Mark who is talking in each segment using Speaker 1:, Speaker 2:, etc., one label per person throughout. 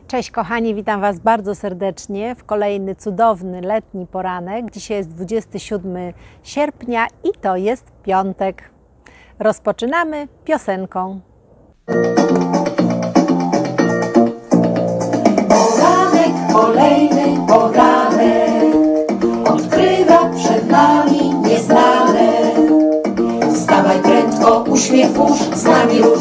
Speaker 1: Cześć kochani, witam Was bardzo serdecznie w kolejny cudowny letni poranek. Dzisiaj jest 27 sierpnia i to jest piątek. Rozpoczynamy piosenką.
Speaker 2: Poranek, kolejny poranek odkrywa przed nami nieznane. Wstawaj prędko, uśmiech włóż, z nami rusz.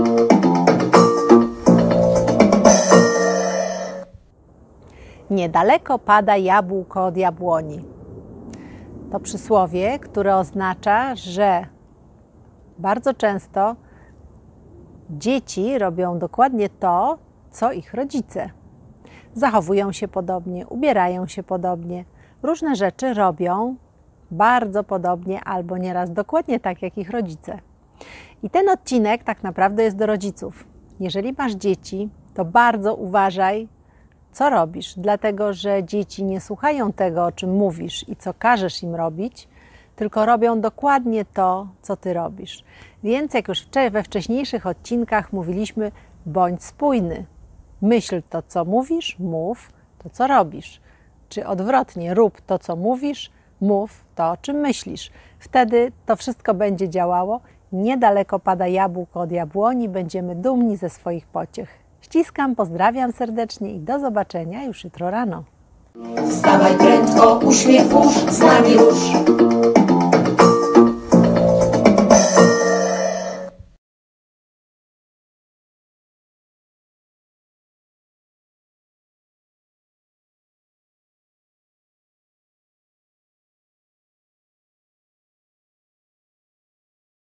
Speaker 1: Niedaleko pada jabłko od jabłoni. To przysłowie, które oznacza, że bardzo często dzieci robią dokładnie to, co ich rodzice. Zachowują się podobnie, ubierają się podobnie, różne rzeczy robią bardzo podobnie albo nieraz dokładnie tak, jak ich rodzice. I ten odcinek tak naprawdę jest do rodziców. Jeżeli masz dzieci, to bardzo uważaj, co robisz, dlatego że dzieci nie słuchają tego, o czym mówisz i co każesz im robić, tylko robią dokładnie to, co ty robisz. Więc jak już we wcześniejszych odcinkach mówiliśmy, bądź spójny. Myśl to, co mówisz, mów to, co robisz. Czy odwrotnie, rób to, co mówisz, mów to, o czym myślisz. Wtedy to wszystko będzie działało. Niedaleko pada jabłko od jabłoni, będziemy dumni ze swoich pociech. Ściskam, pozdrawiam serdecznie i do zobaczenia już jutro rano.
Speaker 2: Wstawaj prędko, uśmiech włóż, z nami rusz.